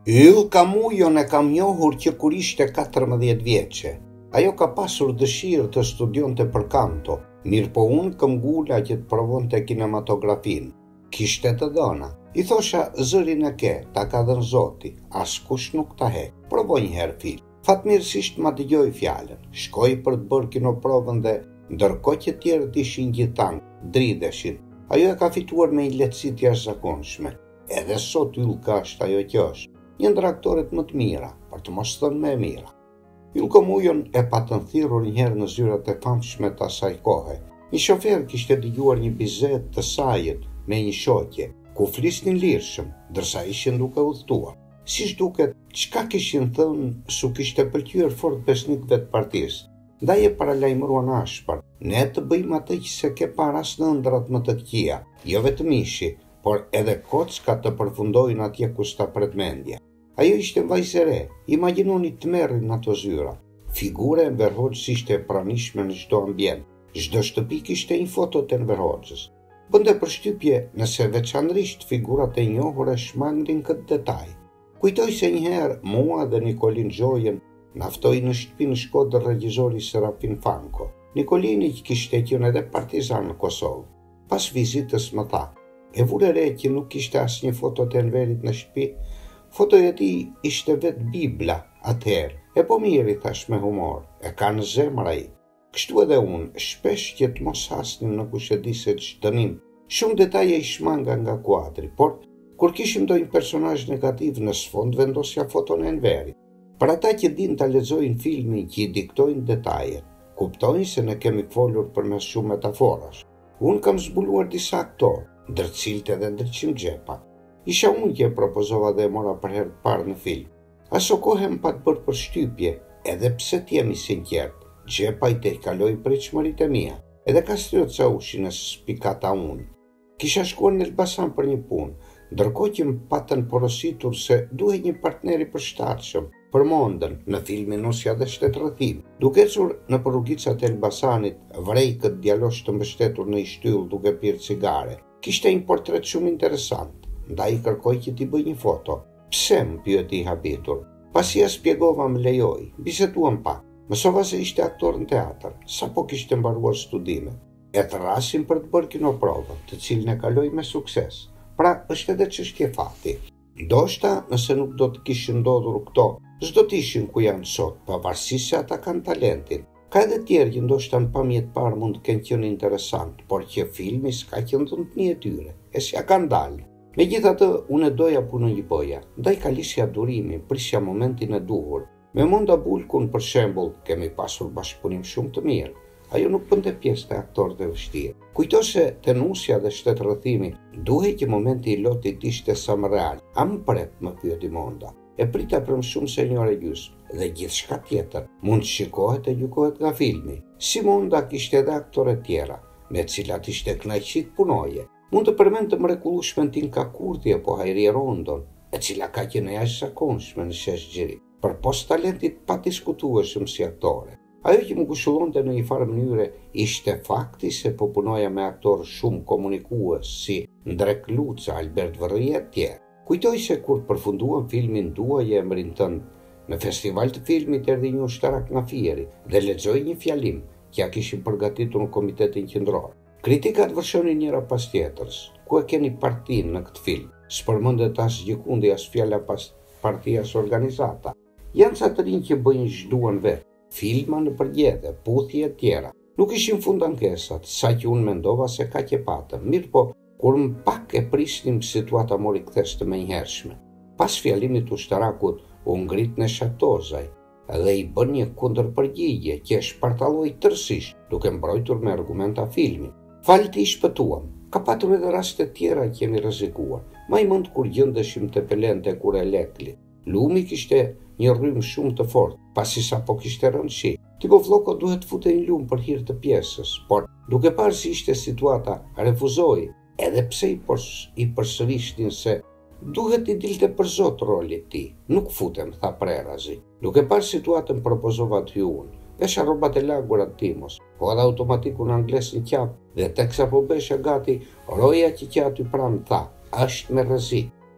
Ylka Muijon e kam njohur që kur ishte 14 vjeçe. Ajo ka pasur dëshirë të studionte për kanto, mirë po unë këmbgula që të provonte kinematografin. Kishte të dhëna. I thosha zërin e ke, ta ka dhënë Zoti, askush nuk ta he. Provoj një herë film. Fatmirësisht ma dëgjoi fjalën. Shkoi për të bërë kinoprovën dhe ndërkohë që tjerët ishin gjithang, dridheshin. Ajo e ka fituar me një lehtësi të jashtëzakonshme. Edhe sot Ylka është ajo që është. Një ndër aktoret më të mira, për të mos thënë më e mira. Ylka Muijon e patën thirrur një herë në zyrat e famshme të asaj kohe. Një shofer kishte dëgjuar një bisedë të sajët me një shoqe, ku flisnin lirshëm, ndërsa ishin duke udhëtuar. Siç duket, çka kishin thënë su kishte pëlqyer fort besnikëve të partisë. Ndaj e paralajmëruan ashpër. Ne të bëjmë atë që se ke para as në ëndrat më të këqija, jo vetëm ishi, por edhe kocka të përfundojnë atje ku sta pret mendja. Ajo ishte vajzë e re, imagjinoni të merrin ato zyra. Figura e Enver Hoxhës ishte e pranishme në çdo ambient. Çdo shtëpi kishte një foto të Enver Hoxhës. Bënte përshtypje nëse veçanërisht figurat e njohura shmangnin këtë detaj. Kujtoj se një herë mua dhe Nikolin Xhojen na ftoi në shtëpinë Shkodër regjizori Serafin Fanko. Nikolini që kishte qenë edhe partizan në Kosovë. Pas vizitës më tha: "E vure re që nuk kishte asnjë foto të Enverit në shtëpi. Fotoja e tij ishte vetë Bibla atëherë. E po mirë, i thash me humor, e ka në zemër ai. Kështu edhe unë, shpesh që të mos hasnim në kush e di se ç'dënim. Shumë detaje i shmanga nga kuadri, por kur kishim ndonjë personazh negativ në sfond vendosja foton e Enverit. Për ata që din ta lexojnë filmin që i diktojnë detajet, kuptojnë se ne kemi folur përmes shumë metaforash. Unë kam zbuluar disa aktorë, ndër të cilët edhe ndryqim xhepa. Isha unë që e propozova dhe e mora për herë të parë në film. Aso kohë më pat bërë përshtypje, edhe pse t'jemi sinqert, xhepa i tejkaloi pritshmëritë e mia, edhe kastriot sa ushin e spikata unë. Kisha shkuar në Elbasan për një punë, ndërkohë që më patën porositur se duhej një partner i përshtatshëm për mondën në filmin Nusja dhe Shtetërrëthimi. Duke ecur në rrugicat e Elbasanit, vrej këtë djalosh të mbështetur në një shtyll duke pirë cigare. Kishte një portret shumë interesant. Ndaj i kërkoj që t'i bëj një foto. Pse, më pyeti i habitur. Pasi ja spjegova më lejoj, biseduam pak. Mësova se ishte aktor në teatr, sa po kishte mbaruar studimet. E thrasim për të bërë kinoprovën, të cilën e kaloi me sukses. Pra, është edhe çështje fati. Ndoshta, nëse nuk do të kishin ndodhur këto, s'do të ishin ku janë sot, pavarësisht se ata kanë talentin. Ka edhe tjerë që ndoshta në pamje të parë mund të kenë qenë interesant, por që filmi s'ka qenë dhënë e tyre, e s'ja kanë dalë. Megjithatë, unë e doja punën që bëja, ndaj kalisja durimin, prisja momentin e duhur. Me Monda Bulkun, për shembull, kemi pasur bashkëpunim shumë të mirë. Ajo nuk bënte pjesë të aktorëve vështirë. Kujto se te Nusja dhe Shtetërrëthimi, duhej që momenti i lotit ishte sa më real. A më pret, më pyeti Monda. E prita për më shumë se një orë gjysmë, dhe gjithçka tjetër mund të shikohet e gjykohet nga filmi. Si Monda kishte edhe aktore tjera, me cilat ishte kënaqësi të punoje. Mund të përmend të mrekullueshmen Tinka Kurthi apo Hajri Rondon, e cila ka qenë jashtëzakonshme në shesh xhiri, për post talentit padiskutueshëm si aktore. Ajo që më ngushëllonte në një farë mënyre ishte fakti se po punoja me aktorë shumë komunikues si Ndrek Luca, Albert Vërria e tjerë. Kujtoj se kur përfunduam filmin Duaje emrin tënd, në festival të filmit erdhi një ushtarak nga Fieri dhe lexoi një fjalim që ja kishin përgatitur në komitetin qendror. Kritikat vërshonin njëra pas tjetrës. Ku e keni partinë në këtë film? S'përmendet as gjikundi as fjala pas partia as organizata. Janë ca të rinj që bëjnë ç'duan vetë. Filma në përgjithë, puthje e tjera. Nuk ishin fund ankesat, sa që unë mendova se kaq e patëm. Mirë po, kur më pak e prisnim, situata mori kthes të menjëhershme. Pas fjalimit ushtarakut, u ngrit në Shatozaj dhe i bën një kundërpërgjigje që e shpartalloi tërësisht, duke mbrojtur me argumenta filmin. Falti i shpëtuam. Ka patur edhe raste tjera që kemi rrezikuar. Më i mund kur gjendeshim te Pelente kur e lekli. Lumi kishte një rrymë shumë të fortë, pasi sa po kishte rënë shi. Tipo vlloko duhet të futej në lumë për hir të pjesës, por duke parë si ishte situata, refuzoi, edhe pse i përsërishtin se duhet i dilte për zot rolit ti. Nuk futem, tha prerazi. Duke parë situatën propozova të unë. Vesha rrobat e lagura të timos, po edhe automatikun angles në qap, dhe teksa po besha gati, roja që aty pranë tha, është me rrezik.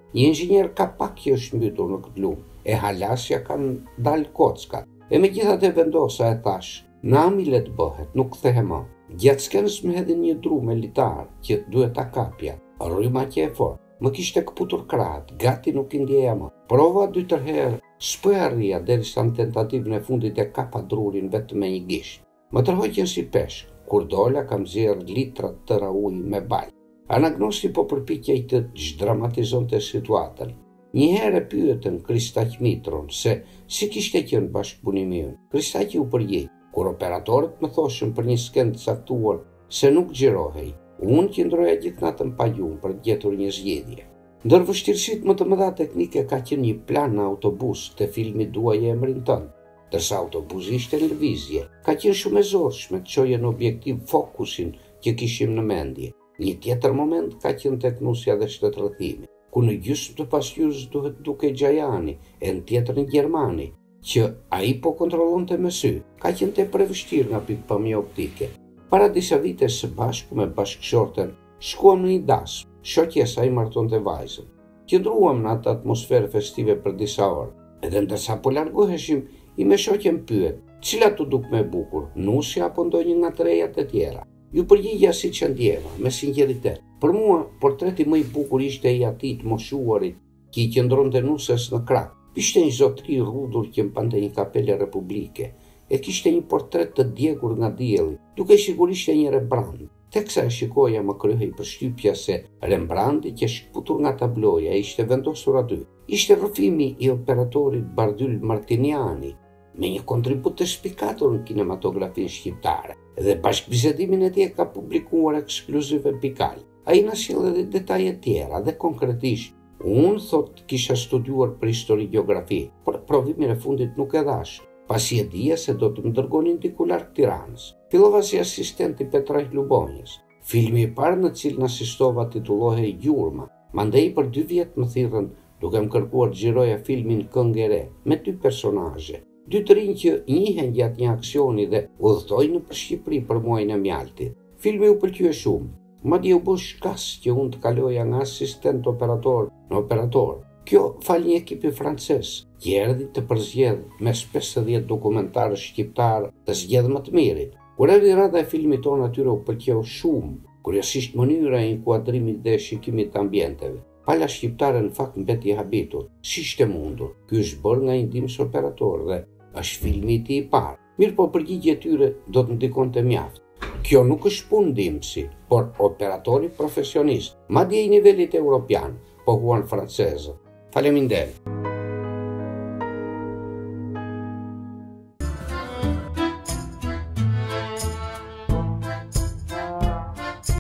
Inxhinier Kapaki është mbytur në këtë lumë, e halasja kanë dalë kockat. E megjithatë vendosa e thash, nami le të bëhet, nuk kthehe më. Gjatë skenës më hedhin një dru militar që duhet ta kapja. Rryma që e fort, më kishte këputur krahët, gati nuk i ndjeja më. Prova 2-3 herë, s'po e arrija derisa në tentativën e fundit e kapa drurin vetëm me një gisht. Më tërhoqën si peshk, kur dola kam zjerë litra të tëra ujë me balë. Anagnosti po përpiqej të zhdramatizonte situatën. Një herë e pyetën Kristaq Mitron se si kishte qenë bashkëpunimi ynë. Kristaqi u përgjigj, kur operatorët më thoshën për një skenë të caktuar se nuk xhirohej. Unë qëndroja gjithë natën pa gjumë për të gjetur një zgjedhje. Ndër vështirësitë më të mëdha teknike ka qenë një plan në autobus të filmit Duaje emrin tënd. Ndërsa autobusi ishte në lëvizje, ka qenë shumë e zorshme të çoje në objektiv fokusin që kishim në mendje. Një tjetër moment ka qenë tek nusja dhe shtetërrëthimi, ku në gjysmë të pasqyrës duhet duke Gjajani, e në tjetër një Gjermani, që ai po kontrollonte me sy, ka qenë tepër e vështirë nga pikpamja optike. Para disa vitesh së bashku me bashkëshorten, shkuam në një dasmë, shoqja e saj martonte vajzën. Qëndruam në atë atmosferë festive për disa orë, edhe ndërsa po largoheshim, i me shoqen pyet, cila të duk me bukur, nusja apo ndonjë nga të rejat e tjera? Ju përgjigja si që ndjeva, me sinqeritet. Për mua, portreti më i bukur ishte i atij të moshuarit, që i qëndronte nusës në krah. Ishte një zotëri rrudur që mpante një kapele republike, e kishte një portret të djegur nga dielli, duke sigurisht një Rembrandt. Teksa e shikoja më kryhej përshtypja se Rembrandti që shkputur nga tabloja ishte vendosur aty. Ishte rrëfimi i operatorit Bardyl Martiniani, me një kontribut të shpikatur në kinematografinë shqiptare, dhe bashkëbisedimin e tij ka publikuar ekskluziv epikal. Ai na sjell edhe detaje tjera dhe konkretisht, unë thot kisha studiuar për historiogjografi, por provimin e fundit nuk e dhash, pasi e dija se do të më dërgonin diku larg Tiranës. Fillova si asistenti Petraj Lubonjës. Filmi i parë në cilin asistova titullohej Gjurma, mandej për 2 vjet më thirrën duke më kërkuar të xhiroja filmin Këngë e Re, me 2 personazhe. 2 të rinj që njihen gjatë një aksioni dhe udhtojnë për Shqipëri për muajin e mjaltit. Filmi u pëlqye shumë, madje u bë shkas që unë të kaloja nga asistent operator në operator. Kjo fal një ekipi francez, që erdhi të përzgjedh mes 50 dokumentarësh shqiptar të zgjedh më të mirit. Kur erdhi rada e filmit tonë atyre u pëlqeu shumë, kuriozisht mënyra e inkuadrimit dhe shikimit të ambienteve. Pala shqiptare në fakt mbeti e habitur, si ishte mundur. Ky është bërë nga një ndihmës operator dhe është filmi i tij i parë. Mirë po përgjigje e tyre do të ndikonte mjaft. Kjo nuk është punë ndihmësi, por operatori profesionist, madje i nivelit evropian, po huan francezë. Faleminderit.